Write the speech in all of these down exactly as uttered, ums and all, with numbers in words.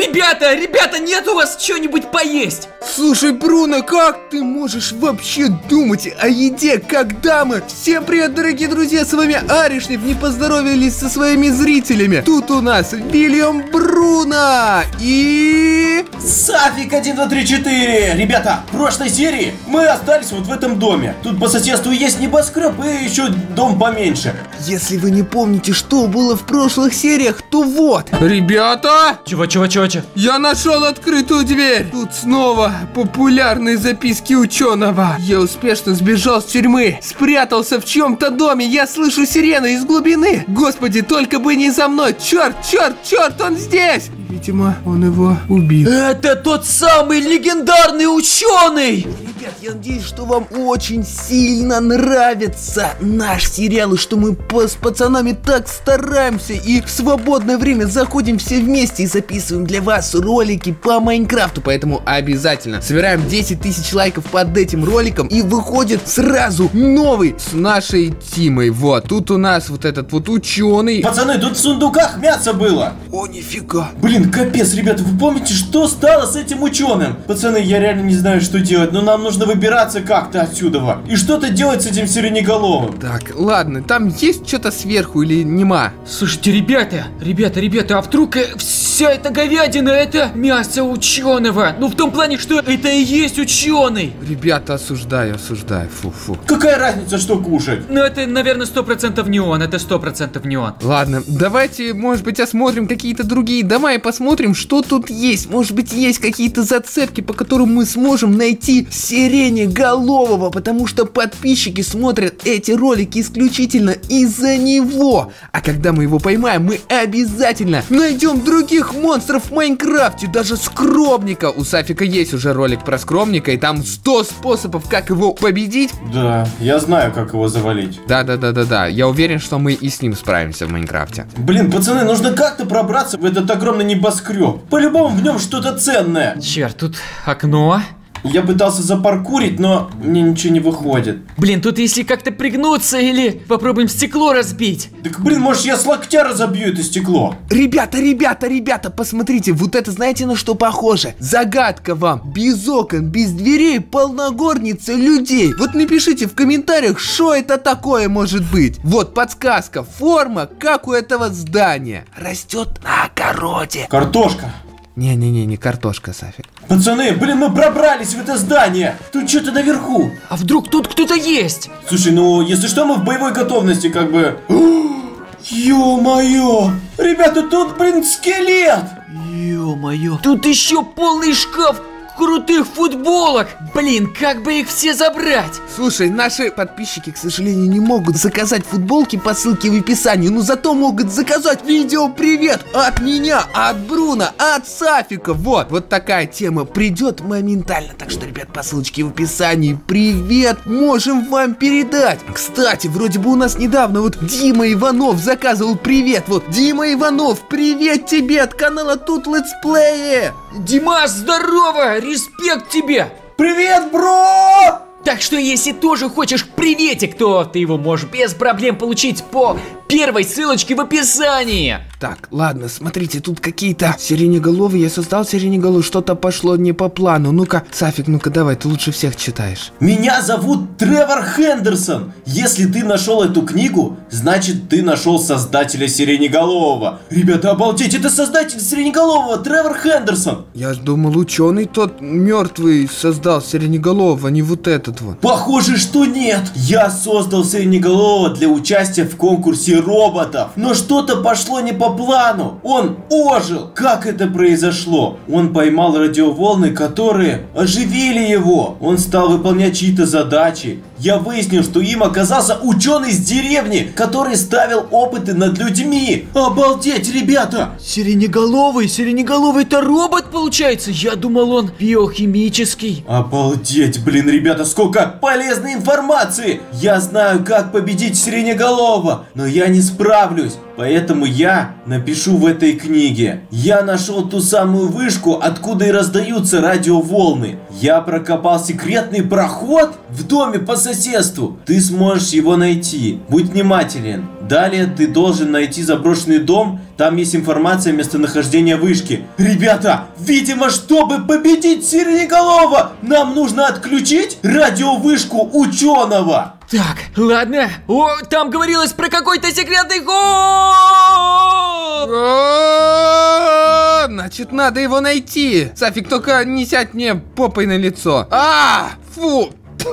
Ребята, ребята, нет у вас чего-нибудь поесть? Слушай, Бруно, как ты можешь вообще думать о еде, когда мы... Всем привет, дорогие друзья, с вами Аришнев, не поздоровались со своими зрителями. Тут у нас Вильям Бруно и... Сафик один два три четыре. Ребята, в прошлой серии мы остались вот в этом доме. Тут по соседству есть небоскреб и еще дом поменьше. Если вы не помните, что было в прошлых сериях, то вот. Ребята! Чего, чего, чего, чего? Я нашел открытую дверь. Тут снова популярные записки ученого. Я успешно сбежал с тюрьмы, спрятался в чьем-то доме. Я слышу сирену из глубины. Господи, только бы не за мной. Черт, черт, черт, он здесь. Видимо, он его убил. Это тот самый легендарный ученый! Ребят, я надеюсь, что вам очень сильно нравится наш сериал, и что мы по- с пацанами так стараемся и в свободное время заходим все вместе и записываем для вас ролики по Майнкрафту. Поэтому обязательно собираем десять тысяч лайков под этим роликом, и выходит сразу новый с нашей Тимой. Вот, тут у нас вот этот вот ученый. Пацаны, тут в сундуках мясо было. О, нифига. Блин, капец, ребята, вы помните, что стало с этим ученым? Пацаны, я реально не знаю, что делать, но нам нужно выбираться как-то отсюда. И что-то делать с этим сиреноголовым. Так, ладно, там есть что-то сверху или нема? Слушайте, ребята, ребята, ребята, а вдруг э, вся эта говядина это мясо ученого? Ну в том плане, что это и есть ученый. Ребята, осуждаю, осуждаю, фу-фу. Какая разница, что кушать? Ну это, наверное, сто процентов не он, это сто процентов не он. Ладно, давайте, может быть, осмотрим какие-то другие дома и посмотрим, что тут есть. Может быть, есть какие-то зацепки, по которым мы сможем найти сиреноголового, потому что подписчики смотрят эти ролики исключительно из-за него. А когда мы его поймаем, мы обязательно найдем других монстров в Майнкрафте, даже скромника. У Сафика есть уже ролик про скромника, и там сто способов, как его победить. Да, я знаю, как его завалить. Да-да-да-да-да, я уверен, что мы и с ним справимся в Майнкрафте. Блин, пацаны, нужно как-то пробраться в этот огромный небоскреб. По-любому в нем что-то ценное. Черт, тут окно. Я пытался запаркурить, но мне ничего не выходит. Блин, тут если как-то пригнуться или попробуем стекло разбить. Так, блин, может я с локтя разобью это стекло? Ребята, ребята, ребята, посмотрите, вот это знаете на что похоже? Загадка вам, без окон, без дверей, полногорница людей. Вот напишите в комментариях, что это такое может быть. Вот подсказка, форма, как у этого здания. Растет на огороде. Картошка. Не-не-не, не картошка, Сафик. Пацаны, блин, мы пробрались в это здание. Тут что-то наверху. А вдруг тут кто-то есть? Слушай, ну, если что, мы в боевой готовности, как бы. Ё-моё! Ребята, тут, блин, скелет! Ё-моё. Тут еще полный шкаф крутых футболок. Блин, как бы их все забрать? Слушай, наши подписчики, к сожалению, не могут заказать футболки по ссылке в описании, но зато могут заказать видео привет от меня, от Бруно, от Сафика. Вот, вот такая тема придет моментально. Так что, ребят, по ссылочке в описании привет можем вам передать. Кстати, вроде бы у нас недавно вот Дима Иванов заказывал привет. Вот, Дима Иванов, привет тебе от канала Тут Летсплеи. Димас, здорово! Респект тебе! Привет, бро! Так что, если тоже хочешь приветик, то ты его можешь без проблем получить по первой ссылочке в описании. Так, ладно, смотрите, тут какие-то сиреноголовые. Я создал сиреноголовый, что-то пошло не по плану. Ну-ка, Сафик, ну-ка давай, ты лучше всех читаешь. Меня зовут Тревор Хендерсон. Если ты нашел эту книгу, значит ты нашел создателя сиреноголового. Ребята, обалдеть, это создатель сиреноголового, Тревор Хендерсон. Я ж думал, ученый тот мертвый создал сиреноголового, а не вот этот вот. Похоже, что нет. Я создал сиреноголового для участия в конкурсе роботов. Но что-то пошло не по плану. Он ожил. Как это произошло? Он поймал радиоволны, которые оживили его. Он стал выполнять чьи-то задачи. Я выяснил, что им оказался ученый из деревни, который ставил опыты над людьми. Обалдеть, ребята! Сиреноголовый, сиреноголовый-то робот получается? Я думал, он биохимический. Обалдеть, блин, ребята, сколько полезной информации! Я знаю, как победить сиреноголового, но я я не справлюсь. Поэтому я напишу в этой книге. Я нашел ту самую вышку, откуда и раздаются радиоволны. Я прокопал секретный проход в доме по соседству. Ты сможешь его найти. Будь внимателен. Далее ты должен найти заброшенный дом. Там есть информация о местонахождении вышки. Ребята, видимо, чтобы победить Сиреноголового, нам нужно отключить радиовышку ученого. Так, ладно. О, там говорилось про какой-то секретный ход. О, значит, надо его найти. Сафик, только не сядь мне попой на лицо. А, фу.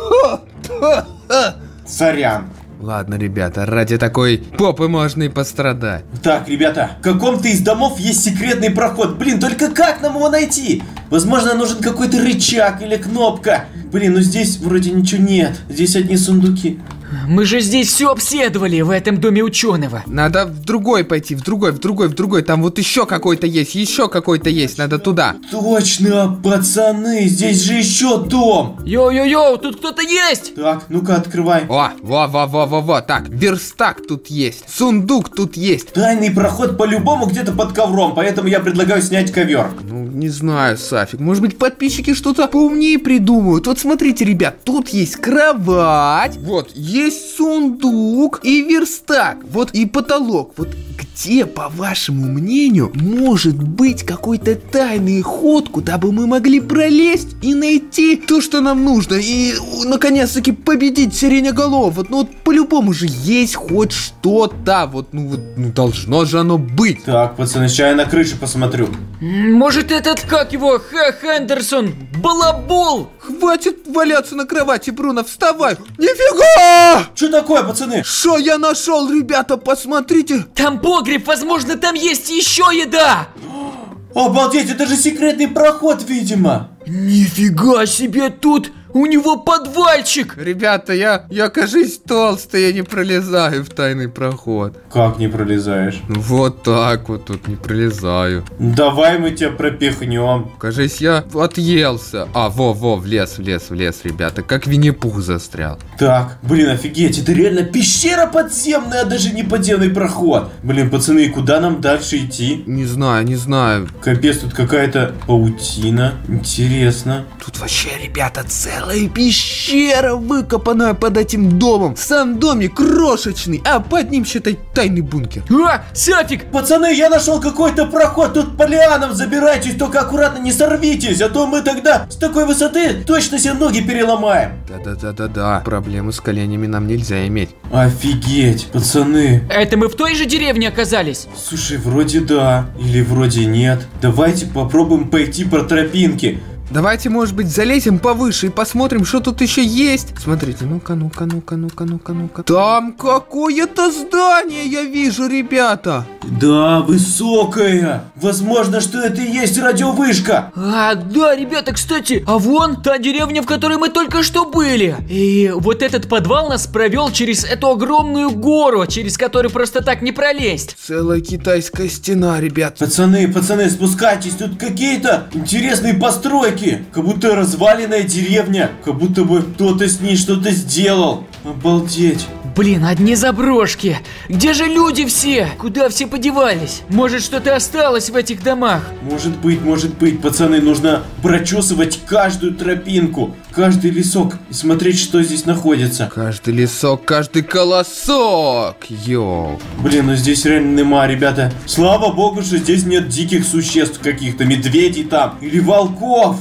Сорян. Ладно, ребята, ради такой попы можно и пострадать. Так, ребята, в каком-то из домов есть секретный проход. Блин, только как нам его найти? Возможно, нужен какой-то рычаг или кнопка. Блин, ну здесь вроде ничего нет. Здесь одни сундуки. Мы же здесь все обследовали в этом доме ученого. Надо в другой пойти, в другой, в другой, в другой. Там вот еще какой-то есть, еще какой-то есть. Надо туда. Точно, пацаны, здесь же еще дом. Йоу-йоу-йоу, тут кто-то есть. Так, ну-ка, открывай. О, во-во-во-во-во. Так, верстак тут есть, сундук тут есть. Тайный проход по-любому где-то под ковром, поэтому я предлагаю снять ковер. Ну, не знаю, Сафик. Может быть, подписчики что-то поумнее придумают. Вот смотрите, ребят, тут есть кровать. Вот, есть сундук и верстак. Вот и потолок. Вот где, по вашему мнению, может быть какой-то тайный ход, куда бы мы могли пролезть и найти то, что нам нужно, и наконец-таки победить Сиреноголового? Вот, ну вот по-любому же есть хоть что-то. Вот, ну вот, ну должно же оно быть. Так, пацаны, сейчас я на крыше посмотрю. Может, этот, как его, Х. Хендерсон, балабол? Хватит валяться на кровати, Бруно, вставай. Нифига! Что такое, пацаны? Что я нашел, ребята, посмотрите. Там погреб, возможно, там есть еще еда. Обалдеть, это же секретный проход, видимо. Нифига себе, тут у него подвальчик. Ребята, я, я, кажись, толстый, я не пролезаю в тайный проход. Как не пролезаешь? Вот так вот тут не пролезаю. Давай мы тебя пропихнем. Кажись, я отъелся. А, во-во, влез, влез, влез, ребята, как Винни-Пух застрял. Так, блин, офигеть, это реально пещера подземная, даже не подземный проход. Блин, пацаны, куда нам дальше идти? Не знаю, не знаю. Капец, тут какая-то паутина. Интересно. Тут вообще, ребята, целая пещера, выкопанная под этим домом. Сам домик крошечный, а под ним, считай, тайный бункер. А, Сафик! Пацаны, я нашел какой-то проход, тут по лианам забирайтесь, только аккуратно не сорвитесь, а то мы тогда с такой высоты точно себе ноги переломаем. Да-да-да-да-да, проблемы с коленями нам нельзя иметь. Офигеть, пацаны. Это мы в той же деревне оказались? Слушай, вроде да, или вроде нет. Давайте попробуем пойти по тропинке. Давайте, может быть, залезем повыше и посмотрим, что тут еще есть. Смотрите, ну-ка, ну-ка, ну-ка, ну-ка, ну-ка, ну-ка. Там какое-то здание я вижу, ребята. Да, высокая. Возможно, что это и есть радиовышка. А, да, ребята, кстати, а вон та деревня, в которой мы только что были. И вот этот подвал нас провел через эту огромную гору, через которую просто так не пролезть. Целая китайская стена, ребят. Пацаны, пацаны, спускайтесь, тут какие-то интересные постройки. Как будто разваленная деревня. Как будто бы кто-то с ней что-то сделал. Обалдеть. Блин, одни заброшки. Где же люди все? Куда все подевались? Может, что-то осталось в этих домах? Может быть, может быть, пацаны, нужно прочесывать каждую тропинку, каждый лесок и смотреть, что здесь находится. Каждый лесок, каждый колосок. Йоу. Блин, ну здесь реально нема, ребята. Слава богу, что здесь нет диких существ каких-то, медведей там или волков.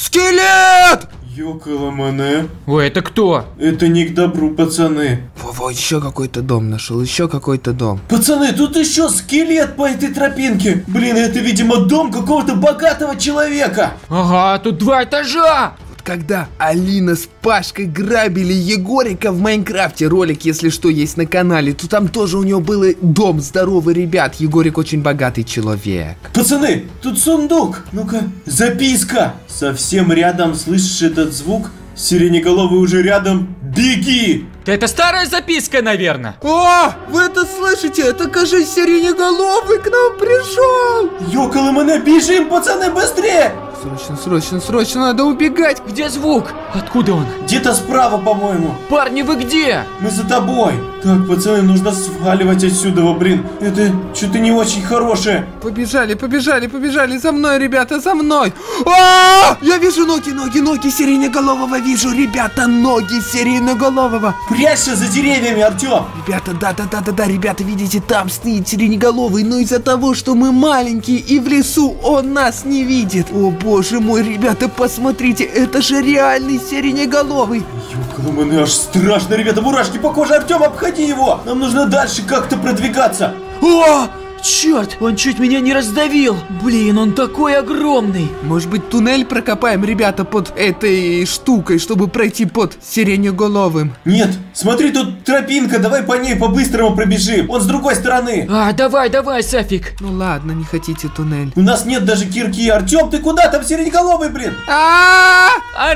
Скелет! Ёкаламане. Ой, это кто? Это не к добру, пацаны. Во-во, еще какой-то дом нашел, еще какой-то дом. Пацаны, тут еще скелет по этой тропинке. Блин, это, видимо, дом какого-то богатого человека. Ага, тут два этажа. Когда Алина с Пашкой грабили Егорика в Майнкрафте, ролик, если что, есть на канале, то там тоже у него был дом здоровый, ребят. Егорик очень богатый человек. Пацаны, тут сундук. Ну-ка, записка. Совсем рядом, слышишь этот звук? Сиреноголовый уже рядом. Беги! Да это старая записка, наверное. О, вы это слышите? Это, кажется, Сиреноголовый к нам пришел. Ёкаламане, бежим, пацаны, быстрее! Срочно, срочно, срочно, надо убегать. Где звук? Откуда он? Где-то справа, по-моему. Парни, вы где? Мы за тобой. Так, пацаны, нужно сваливать отсюда, блин. Это что-то не очень хорошее. Побежали, побежали, побежали. За мной, ребята, за мной. А, я вижу ноги, ноги, ноги сиреноголового вижу. Ребята, ноги сиреноголового. Прячься за деревьями, Артем. Ребята, да-да-да-да-да, ребята, видите, там стоит сиреноголовый. Но из-за того, что мы маленькие и в лесу, он нас не видит. О, боже мой, ребята, посмотрите, это же реальный сиреноголовый. Ёкаламаны, аж страшно, ребята, мурашки по коже. Артем, обходи его. Нам нужно дальше как-то продвигаться. О! Черт, он чуть меня не раздавил. Блин, он такой огромный. Может быть, туннель прокопаем, ребята, под этой штукой, чтобы пройти под сиреноголовым? Нет, смотри, тут тропинка, давай по ней по-быстрому пробежим. Он с другой стороны. А, давай, давай, Сафик. Ну ладно, не хотите туннель. У нас нет даже кирки. Артем, ты куда? Там сиреноголовый, блин. А!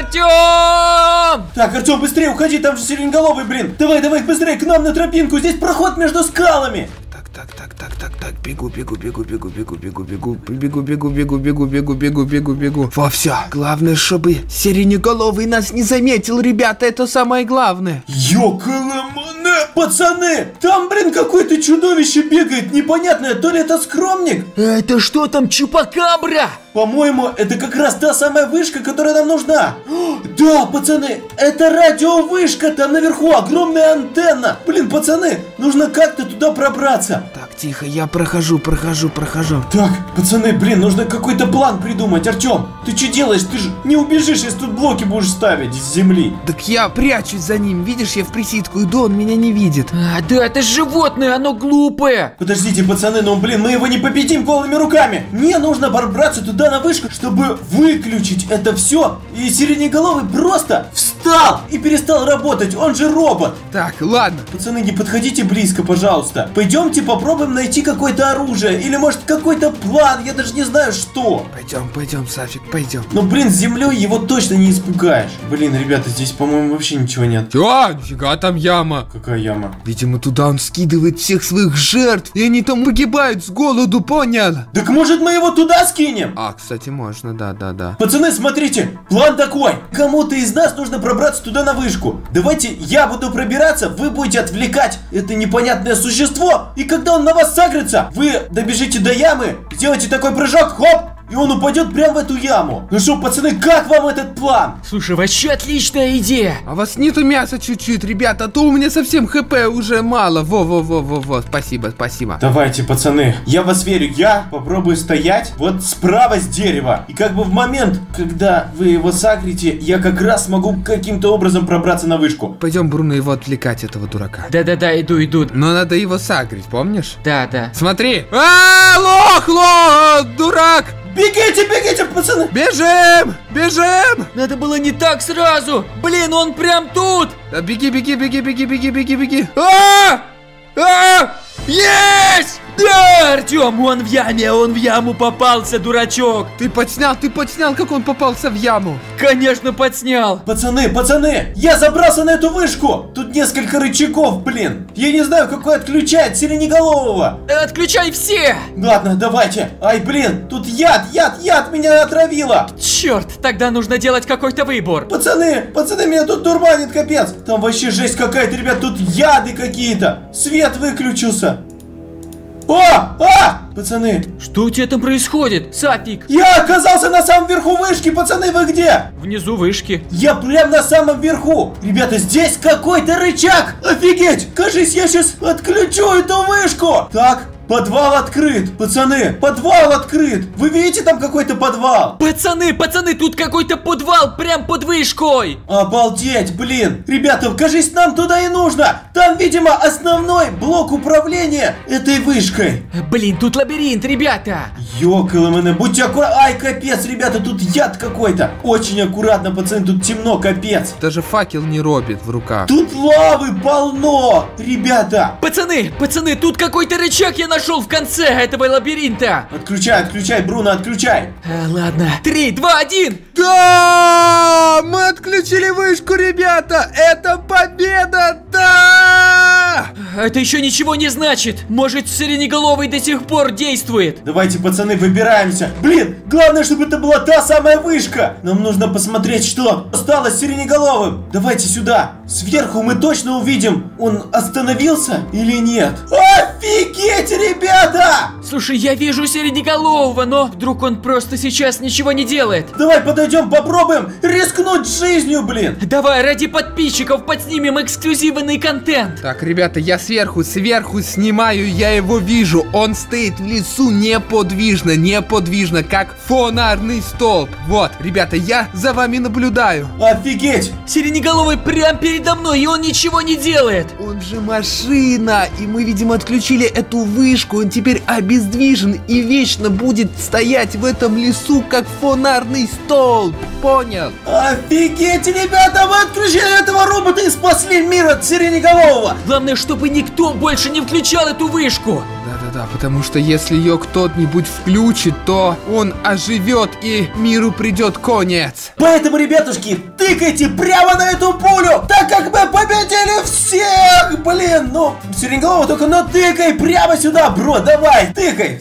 Артем! Так, Артем, быстрее уходи, там же сиреноголовый, блин. Давай, давай, быстрее к нам на тропинку. Здесь проход между скалами. Так, так, так, так, так, бегу, бегу, бегу, бегу, бегу, бегу, бегу, бегу, бегу, бегу, бегу, бегу, бегу, бегу, бегу. Во, все. Главное, чтобы сиреноголовый нас не заметил, ребята, это самое главное. Ёкаламане, пацаны, там, блин, какое-то чудовище бегает, непонятное, то ли это скромник? Это что там, чупакабра? По-моему, это как раз та самая вышка, которая нам нужна. О, да, пацаны, это радиовышка, там наверху огромная антенна. Блин, пацаны, нужно как-то туда пробраться. Так, тихо, я прохожу, прохожу, прохожу. Так, пацаны, блин, нужно какой-то план придумать. Артем, ты что делаешь? Ты же не убежишь, если тут блоки будешь ставить из земли. Так я прячусь за ним, видишь, я в присидку иду, он меня не видит. А, да, это животное, оно глупое. Подождите, пацаны, ну, блин, мы его не победим голыми руками. Мне нужно пробраться туда на вышку, чтобы выключить это все. И сиреноголовый просто встал и перестал работать, он же робот. Так, ладно. Пацаны, не подходите близко, пожалуйста. Пойдемте попробуем найти какое-то оружие. Или может какой-то план, я даже не знаю что. Пойдем, пойдем, Сафик, пойдем. Но, блин, с землей его точно не испугаешь. Блин, ребята, здесь, по-моему, вообще ничего нет. А, нифига, там яма. Какая яма? Видимо, туда он скидывает всех своих жертв, и они там погибают с голоду, понял? Так может мы его туда скинем? А, кстати, можно, да-да-да. Пацаны, смотрите, план такой. Кому-то из нас нужно пробраться туда на вышку. Давайте я буду пробираться, вы будете отвлекать это непонятное существо. И когда он на вас сагрится, вы добежите до ямы, сделайте такой прыжок, хоп, и он упадет прямо в эту яму. Ну что, пацаны, как вам этот план? Слушай, вообще отличная идея. А у вас нету мяса чуть-чуть, ребята, а то у меня совсем хп уже мало. Во-во-во-во-во, спасибо, спасибо. Давайте, пацаны, я в вас верю. Я попробую стоять вот справа с дерева. И как бы в момент, когда вы его сагрите, я как раз смогу каким-то образом пробраться на вышку. Пойдем, Бруно, его отвлекать, этого дурака. Да-да-да, иду, иду. Но надо его сагрить, помнишь? Да, да. Смотри. А, лох, лох, дурак! Бегите, бегите, пацаны! Бежим! Бежим! Надо было не так сразу. Блин, он прям тут. Да, беги, беги, беги, беги, беги, беги, беги. А! А! Есть! Да, Артем, он в яме, он в яму попался, дурачок. Ты подснял, ты подснял, как он попался в яму. Конечно, подснял. Пацаны, пацаны, я забрался на эту вышку. Тут несколько рычагов, блин. Я не знаю, какой отключает сиреноголового. Отключай все. Ладно, давайте. Ай, блин, тут яд, яд, яд меня отравило. Черт, тогда нужно делать какой-то выбор. Пацаны, пацаны, меня тут дурманит, капец. Там вообще жесть какая-то, ребят, тут яды какие-то. Свет выключился. О! А! Пацаны! Что у тебя там происходит, Сафик? Я оказался на самом верху вышки, пацаны, вы где? Внизу вышки. Я прям на самом верху. Ребята, здесь какой-то рычаг. Офигеть! Кажись, я сейчас отключу эту вышку. Так, подвал открыт. Пацаны, подвал открыт. Вы видите там какой-то подвал? Пацаны, пацаны, тут какой-то подвал прям под вышкой. Обалдеть, блин. Ребята, кажись, нам туда и нужно. Там, видимо, основной блок управления этой вышкой. Блин, тут лабиринт, ребята. Ёкаламэне, будьте аккуратны. Ай, капец, ребята, тут яд какой-то. Очень аккуратно, пацаны, тут темно, капец. Даже факел не робит в руках. Тут лавы полно, ребята. Пацаны, пацаны, тут какой-то рычаг я нашел в конце этого лабиринта. Отключай, отключай, Бруно, отключай. А, ладно. Три, два, один. Да! Мы отключили вышку, ребята! Это победа! Да! Это еще ничего не значит. Может, сиреноголовый до сих пор действует. Давайте, пацаны, выбираемся. Блин, главное, чтобы это была та самая вышка. Нам нужно посмотреть, что стало с сиреноголовым. Давайте сюда. Сверху мы точно увидим, он остановился или нет. Офигеть, ребята! Слушай, я вижу сиреноголового, но вдруг он просто сейчас ничего не делает. Давай подойдем, попробуем рискнуть жизнью, блин. Давай, ради подписчиков подснимем эксклюзивный контент. Так, ребята, я сверху, сверху снимаю, я его вижу. Он стоит в лесу неподвижно, неподвижно, как фонарный столб. Вот, ребята, я за вами наблюдаю. Офигеть! Сиреноголовый прям передо мной, и он ничего не делает. Он же машина, и мы, видимо, отключили эту вышку. Он теперь обездвижен и вечно будет стоять в этом лесу, как фонарный столб. Понял? Офигеть, ребята, мы отключили этого робота и спасли мир от сиреноголового. Главное, чтобы никто больше не включал эту вышку. Да-да-да, потому что если ее кто-нибудь включит, то он оживет и миру придет конец. Поэтому, ребятушки, тыкайте прямо на эту пулю, так как мы победили всех, блин. Ну, сиреноголового только натыкай прямо сюда, бро, давай, тыкай.